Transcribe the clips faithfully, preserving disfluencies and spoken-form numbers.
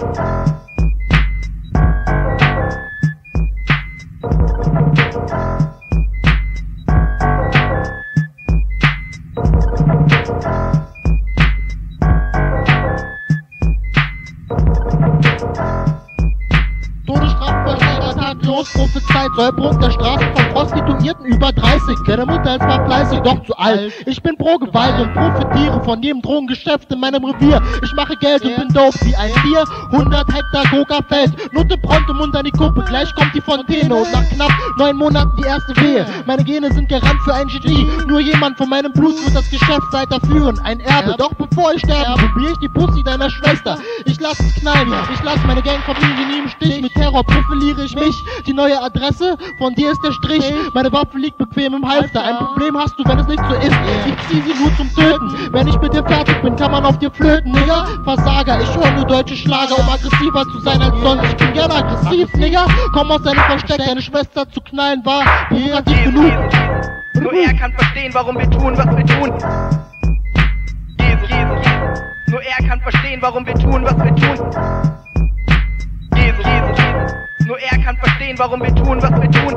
Prophezeit, Säuberung der Straßen von Prostituierten über dreißig. Keine Mutter ist mal fleißig, doch zu alt. Ich bin pro Gewalt und profitiere von jedem Drogengeschäft in meinem Revier. Ich mache Geld und bin dope wie ein vierhundert Hektar Coca-Feld. Nutte prompt im Mund an die Kuppe, gleich kommt die Fontäne und nach knapp neun Monaten die erste Wehe. Meine Gene sind Garant für ein Genie. Nur jemand von meinem Blut wird das Geschäft weiterführen. Ein Erbe, doch bevor ich sterbe, probier ich die Pussy deiner Schwester. Ich lass es knallen, ich lass meine Gangfamilie nie im Stich. Mit Terror profiliere ich mich. Die neue Adresse, von dir ist der Strich. Meine Waffe liegt bequem im Halfter. Ein Problem hast du, wenn es nicht so ist. Ich zieh sie nur zum Töten. Wenn ich mit dir fertig bin, kann man auf dir flöten, Nigga. Versager, ich höre nur deutsche Schlager, um aggressiver zu sein als sonst. Ich bin gerne aggressiv, Nigga. Komm aus deinem Versteck, deine Schwester zu knallen war provokativ genug. Nur er kann verstehen, warum wir tun, was wir tun. Jesus, Jesus. Nur er kann verstehen, warum wir tun, was wir tun. Jesus, Jesus. Nur er kann verstehen, warum wir tun, was wir tun.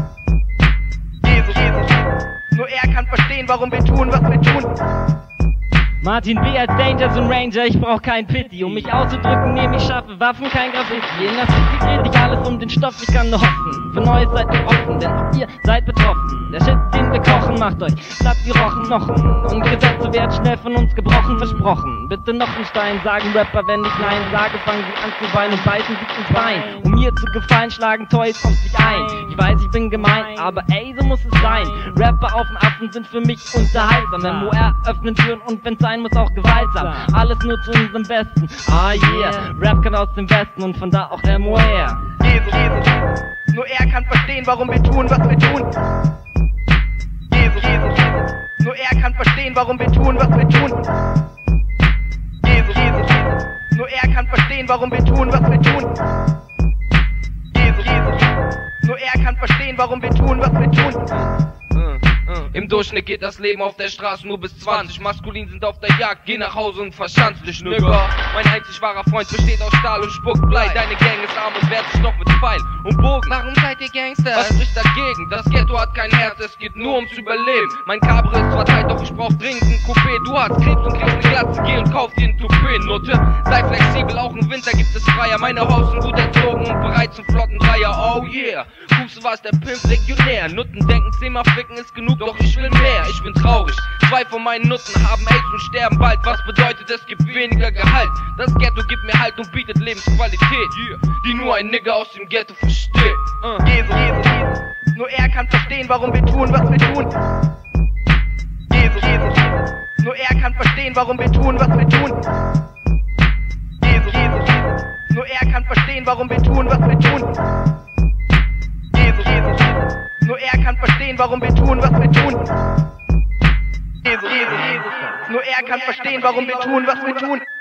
Jesus, Jesus. Nur er kann verstehen, warum wir tun, was wir tun. Martin B. als Danger Zone Ranger, ich brauch kein Pity. Um mich auszudrücken, nehme ich scharfe Waffen, kein Graffiti. In der City dreht sich alles um den Stoff, ich kann nur hoffen. Für Neues seid ihr offen, denn auch ihr seid betroffen. Der Shit, den wir kochen, macht euch platt wie Rochen Nochen. Und Gesetze werden schnell von uns gebrochen, versprochen. Bitte noch ein Stein, sagen Rapper, wenn ich Nein sage, fangen sie an zu weinen und beißen sich ins Bein. Um mir zu gefallen, schlagen Toys auf sich ein. Ich weiß, ich bin gemein, aber ey, so muss es sein. Rapper auf dem Affen sind für mich unterhaltsam. M O R öffnen Türen und wenn's sein muss, auch gewaltsam. Alles nur zu unserem Besten. Ah yeah, Rap kann aus dem Westen und von da auch M O R. Jesus, Jesus. Nur er kann verstehen, warum wir tun, was wir tun. Jesus, Jesus. Nur er kann verstehen, warum wir tun, was wir tun. Jesus, Jesus. Nur er kann verstehen, warum wir tun, was wir tun. Jesus, Jesus. Nur er kann verstehen, warum wir tun, was wir tun. Im Durchschnitt geht das Leben auf der Straße nur bis zwanzig. Maskulin sind auf der Jagd, geh nach Hause und verschanz dich, Nigga. Mein einzig wahrer Freund besteht aus Stahl und Spuckblei. Deine Gang ist arm und wehrt sich noch mit Pfeil und Bogen. Warum seid ihr Gangster? Was spricht dagegen? Das Ghetto hat kein Herz, es geht nur ums Überleben. Mein Cabrio ist zwar tight, doch ich brauch dringend ein Coupé. Du hast Krebs und kriegst ne Glatze, geh und kauf dir ein Toupet, Nutte. Sei flexibel, auch im Winter gibt es Freier. Meine Haus sind gut erzogen und bereit zum flotten Dreier, oh yeah. Puste war's der Pimp, Legionär. Nutten denken, zehnmal ficken ist genug, doch ich will mehr. Ich bin traurig, zwei von meinen Nutzen haben AIDS und sterben bald. Was bedeutet, es gibt weniger Gehalt. Das Ghetto gibt mir Halt und bietet Lebensqualität, yeah, die nur ein Nigger aus dem Ghetto versteht. uh. Jesus, Jesus, Jesus. Nur er kann verstehen, warum wir tun, was wir tun. Jesus, Jesus. Nur er kann verstehen, warum wir tun, was wir tun. Jesus, Jesus. Nur er kann verstehen, warum wir tun, was wir tun. Jesus, Jesus. Nur er kann verstehen, warum wir tun, was wir tun. Jesus, Jesus, Jesus. Nur er kann verstehen, warum wir tun, was wir tun.